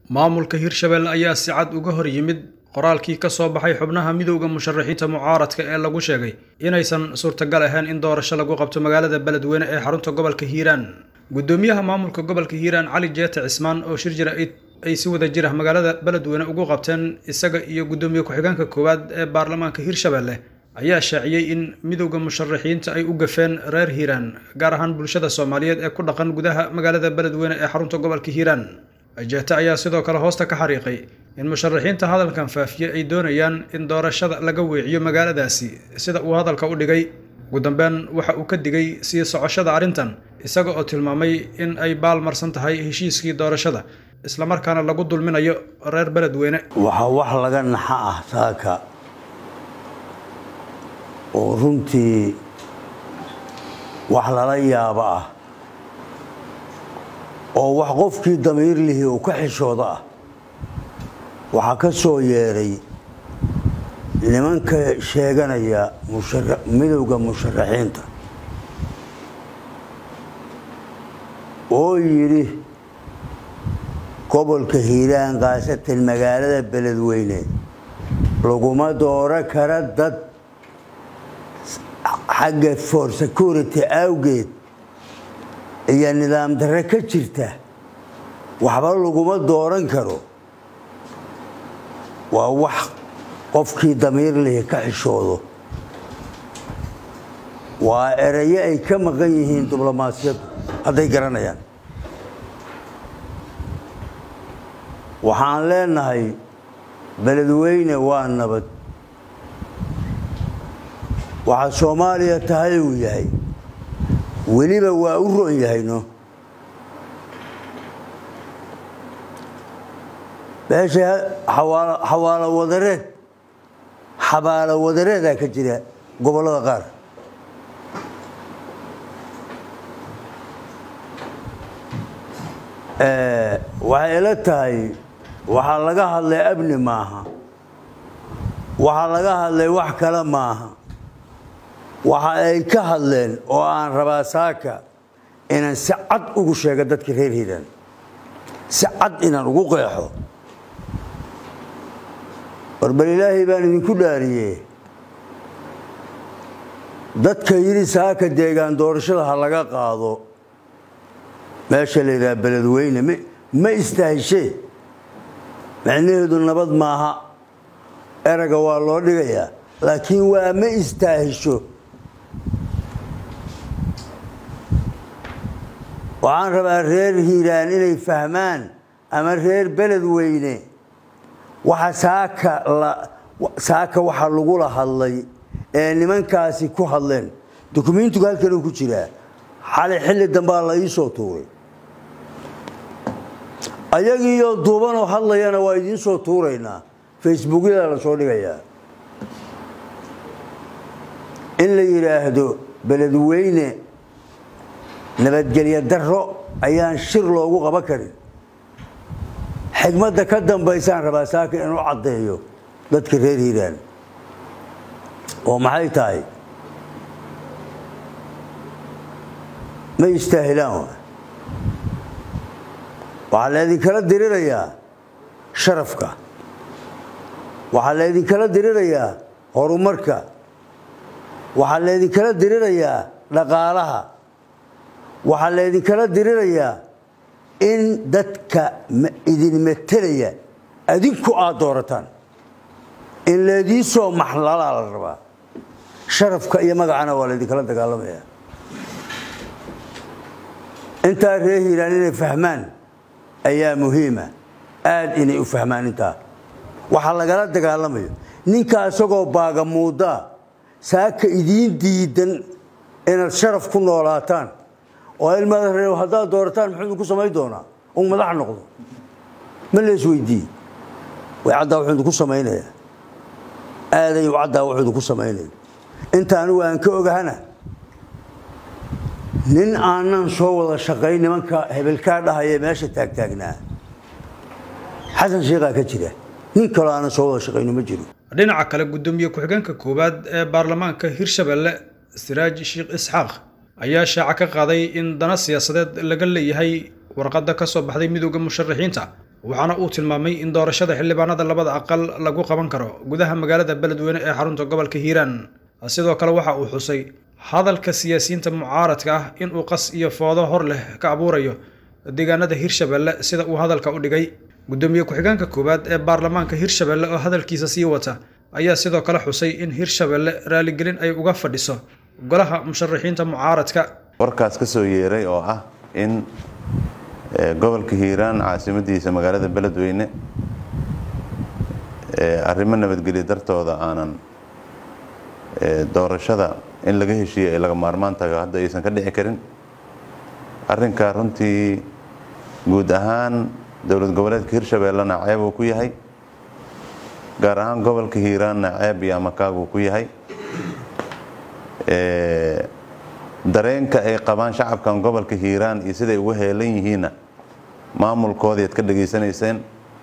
maamulka Hirshabelle ayaa si cad uga hor yimid qoraalkii ka soo baxay xubnaha midowga musharaxiinta mucaaradka ee lagu sheegay inaysan suurtagal ahayn in doorasho lagu qabto magaalada Beledweyne ee xarunta gobolka Hiiraan. Gudoomiyaha maamulka gobolka Hiiraan Cali Jeete Cismaan oo shir jira ay si wada jir ah magaalada Beledweyne ugu qabteen isaga iyo gudoomiye ku-xigeenka koowaad ee baarlamaanka Hirshabelle ayaa shaaciyay in midowga musharaxiinta ay u gafeen reer Hiiraan gaar ahaan bulshada Soomaaliyeed ee ku dhaqan gudaha magaalada Beledweyne ee xarunta gobolka Hiiraan. Jeete ayaa sidoo kale hoosta ka xariiqay in musharaxiinta hadalkan faafiyay ay doonayaan in doorashada laga weeciyo magaaladaasi sida uu hadalka u dhigay. ugu dambeyn waxa uu ka digay sii socoshada arrintan isaga oo tilmaamay in ay baalmarsan tahay heshiiskii doorashada isla markaana lagu dulminayo reer Beledweyne. waxa wax laga naxa ah saaka oo runtii wax lala yaabo ah oo wax qofkii damiir leh oo ka xishooda ah waxa ka soo yeeray nimanka sheeganaya midowga musharaxiinta oo yiri gobolka Hiiraan qaasatan magaalada Beledweyne laguma dooro kara dad xagga for security awgeed iyo nidaam darre ka jirta waxba laguma dooran karo. waa wax qofkii damiir leh ka xishoodo waa erayo ay ka maqan yihiin diblomaasiyadu hadday garanayaan. waxaan leenahay Beledweyne waa nabad waxa Soomaaliya tahay uu yahay weliba waa u roon yahayno beesha xabaalo wadareed ka jira gobolada qaar waxay la tahay waxa laga hadlay abni maaha waxa laga hadlay wax kale maaha waxa ay ka hadleen oo aan rabaa saaka inaan si cad ugu sheego dadka reer Hiiraan si cad inaan ugu qeexo bal ilaahay baan idinku dhaariyay dadka yiri saaka deegaan doorashada ha laga qaado meesha la yiraahdo Beledweyne ma istaahishay macnaheedu nabad maaha eraga waa loo dhigayaa laakiin waa ma istaahisho. waxaan rabaa reer Hiiraan inay fahmaan ama reer Beledweyne waxa saaka waxa lagu la hadlay ee nimankaasi ku hadleen dukumeentiga halkan uu ku jira xilli dambe la ii soo tuuray ayagiyo duuban oo hadlayana waa idin soo tuuraynaa Facebook-da la soo dhigayaa in la yiraahdo Beledweyne nabadgelyo darro ayaan shir loogu qaban karin. xigmadda ka dambaysan rabaa saaka inuu cadeeyo dadka reer Hiiraan oo maxay tahay ma istaahilaan waxa la idin kala dirirayaa sharafka waxa la idin kala dirirayaa horumarka waxa la idin kala dirirayaa dhaqaalaha waxa la idin kala dirirayaa in dadka idin metelaya adinku aad doorataan in leedii soo maxlala la rabaa sharafka iyo magacana waa la idin kala dagaalamaya. inta reer Hiiraan inay fahmaan ayaa muhiima aad inay u fahmaan inta waxa laga dagaalamayo ninka asagoo baaga muuda saaka idin diidan inaad sharaf ku noolaataan oo ilmaha reer hadda doortaan muxuu ku sameey doonaa oo madax noqdo ma lees weydii way cadda wuxuu ku sameeyay aaday cadda wuxuu ku sameeyay intaan waan ka ogahana nin aanan soo wada shaqeyn nimanka hebelka dhahaye meesha taagnaa xasan sheekha ka jira nin kale aan soo wada shaqeyn ma jiro. dhinaca kale gudoomiye ku-xigeenka koowaad ee baarlamaanka Hirshabelle Siraaj Sheekh Isxaaq ayaa shaaca ka qaaday in dana siyaasadeed laga leeyahay warqadda ka soo baxday midowga musharaxiinta waxaana uu tilmaamay in doorashada xildhibaanada labada aqal lagu qaban karo gudaha magaalada beledweyne ee xarunta gobolka hiiraan. sidoo kale waxa uu xusay hadalka siyaasiyiinta mucaaradka ah in uu qas iyo foodo hor leh ka abuurayo deegaanada Hirshabelle sida uu hadalka u dhigay. gudoomiye ku-xigeenka koowaad ee baarlamaanka Hirshabelle oo hadalkiisa sii wata ayaa sidoo kale xusay in Hirshabelle raaligelin ay uga fadhiso golaha musharaxiinta mucaaradka. warkaas ka soo yeeray oo ah in gobolka Hiiraan caasimadiisa magaalada beledweyne arrimo nabadgelyo dartooda aanan doorashada in laga heshiiyo ay laga maarmaan tahay hadda aysan ka dhici karin. arrinka runtii guud ahaan dowlad goboleedka Hirshabelle ceeb uu ku yahay, gaar ahaan gobolka Hiiraan ceeb iyo amakaag uu ku yahay. dareenka ay qabaan shacabkan gobolka Hiiraan iyo siday ugu heelan yihiin maamulkoodii aad ka dhageysanayseen.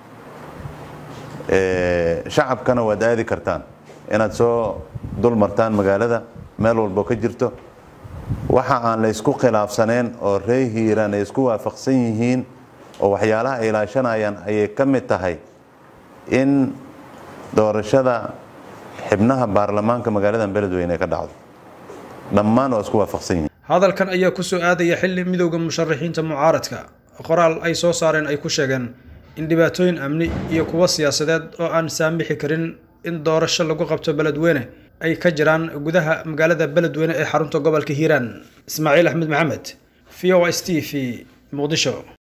shacabkana waad aadi kartaan inaad soo dul martaan magaalada meel walbo ka jirto. waxa aan la isku khilaafsaneen oo reer Hiiraan ay isku waafaqsan yihiin oo waxyaalaha ay ilaashanayaan ayay ka mid tahay in doorashada xubnaha baarlamaanka magaalada beledweyne ka dhacdo. dhammaan waa isku waafaqsan yihiin. hadalkan ayaa ku soo aadaya xilli midowga musharaxiinta mucaaradka qoraal ay soo saareen ay ku sheegeen in dhibaatooyin amni iyo kuwa siyaasadeed oo aan saamixi karin in doorasho lagu qabto beledweyne ay ka jiraan gudaha magaalada beledweyne ee xarunta gobolka Hiiraan. Ismaaciil Axmed Maxamed, VOA TV, Muqdisho.